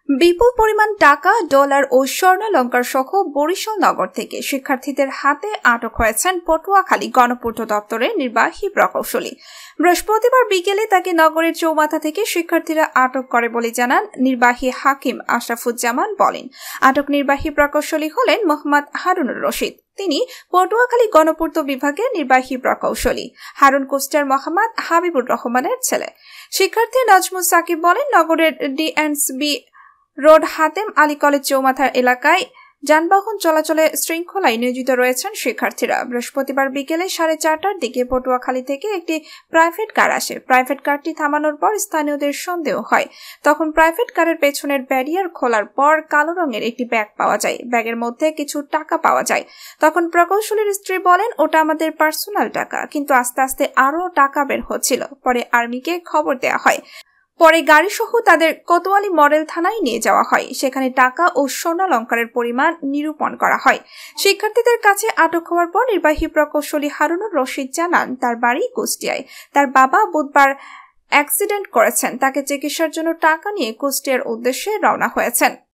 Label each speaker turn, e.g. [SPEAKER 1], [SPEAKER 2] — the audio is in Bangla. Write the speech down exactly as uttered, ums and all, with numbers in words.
[SPEAKER 1] বিপুল পরিমাণ টাকা, ডলার ও স্বর্ণালংকার সহ বরিশাল নগর থেকে শিক্ষার্থীদের হাতে আটক হয়েছেন পটুয়াখালী গণপূর্ত দপ্তরের নির্বাহী প্রকৌশলী। বৃহস্পতিবার বিকেলে তাকে নগরের চৌমাথা থেকে শিক্ষার্থীরা আটক করে বলে জানান নির্বাহী হাকিম আশরাফুজ্জামান। বলেন, আটক নির্বাহী প্রকৌশলী হলেন মোহাম্মদ হারুনুর রশিদ। তিনি পটুয়াখালী গণপূর্ত বিভাগের নির্বাহী প্রকৌশলী। হারুন কোস্টার মোহাম্মদ হাবিবুর রহমানের ছেলে। শিক্ষার্থী নাজমুস সাকিব বলেন, নগরের ডিএনসবি রোড হাতেম আলী কলেজ চৌমাথার এলাকায় যানবাহন চলাচলে শৃঙ্খলায় নিয়োজিত রয়েছেন শিক্ষার্থীরা। বৃহস্পতিবার বিকেলে সাড়ে চারটার দিকে পটুয়াখালী থেকে একটি প্রাইভেট কার আসে। প্রাইভেট কারটি থামানোর পর স্থানীয়দের সন্দেহ হয়। তখন প্রাইভেট কারের পেছনের ব্যারিয়ার খোলার পর কালো রঙের একটি ব্যাগ পাওয়া যায়। ব্যাগের মধ্যে কিছু টাকা পাওয়া যায়। তখন প্রকৌশলীর স্ত্রী বলেন, ওটা আমাদের পার্সোনাল টাকা, কিন্তু আস্তে আস্তে আরও টাকা বের হচ্ছিল। পরে আর্মিকে খবর দেওয়া হয়। পরে গাড়িসহ তাদের কোতোয়ালি মডেল থানায় নিয়ে যাওয়া হয়। সেখানে টাকা ও স্বর্ণালংকারের পরিমাণ নিরূপণ করা হয়। শিক্ষার্থীদের কাছে আটক হওয়ার পর নির্বাহী প্রকৌশলী হারুনুর রশিদ জানান, তার বাড়ি কুষ্টিয়ায়। তার বাবা বুধবার অ্যাক্সিডেন্ট করেছেন। তাকে চিকিৎসার জন্য টাকা নিয়ে কুষ্টিয়ার উদ্দেশ্যে রওনা হয়েছেন।